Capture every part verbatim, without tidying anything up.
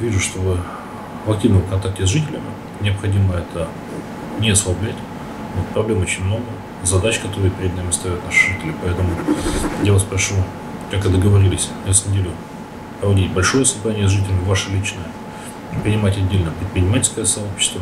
вижу, что вы в активном контакте с жителями. Необходимо это не ослаблять. Вот проблем очень много, задач, которые перед нами ставят наши жители. Поэтому я вас прошу, как и договорились, раз в неделю проводить большое собрание с жителями, ваше личное, принимать отдельно предпринимательское сообщество,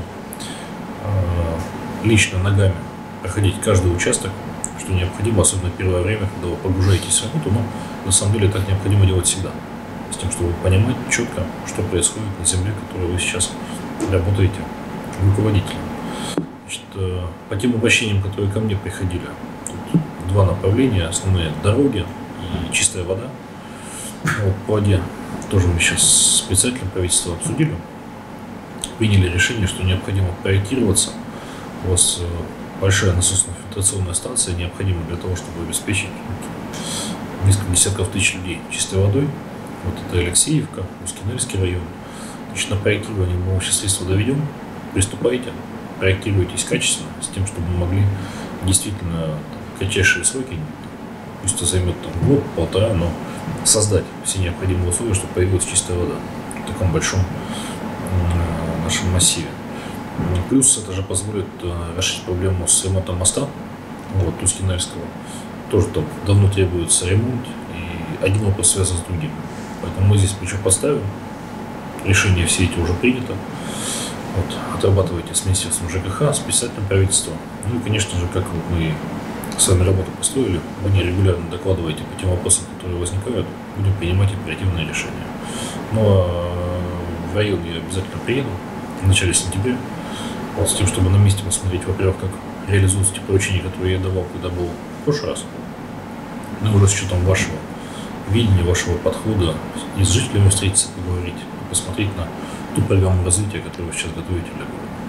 лично ногами проходить каждый участок, что необходимо, особенно первое время, когда вы погружаетесь в работу, но на самом деле так необходимо делать всегда, с тем, чтобы понимать четко, что происходит на земле, которой вы сейчас работаете руководителем. Значит, по тем обращениям, которые ко мне приходили, тут два направления, основные дороги и чистая вода. Вот по воде тоже мы сейчас с председателем правительства обсудили, приняли решение, что необходимо проектироваться. У вас большая насосно-фильтрационная станция необходима для того, чтобы обеспечить вот, несколько десятков тысяч людей чистой водой. Вот это Алексеевка, Ускинельский район. Значит, на проектирование мы общее средство доведем. Приступайте, проектируйтесь качественно, с тем, чтобы мы могли действительно там, в кратчайшие сроки, пусть это займет там, год, полтора, но создать все необходимые условия, чтобы появилась чистая вода в таком большом э, нашем массиве. Плюс это же позволит э, решить проблему с ремонтом моста, вот, Ускинельского. Тоже там давно требуется ремонт, и один вопрос связан с другим. Поэтому мы здесь плечо поставим, решения все эти уже принято. Вот, отрабатывайте с Министерством ЖКХ, с председателем правительства. Ну и, конечно же, как вот мы с вами работу построили, вы не регулярно докладываете по тем вопросам, которые возникают, будем принимать оперативные решения. Ну а в район я обязательно приеду в начале сентября, вот, с тем, чтобы на месте посмотреть, во-первых, как реализуются те поручения, которые я давал, когда был в прошлый раз, ну уже с учетом вашего видения, вашего подхода, и с жителями встретиться, поговорить, и посмотреть на ту программу развития, которую вы сейчас готовите для города.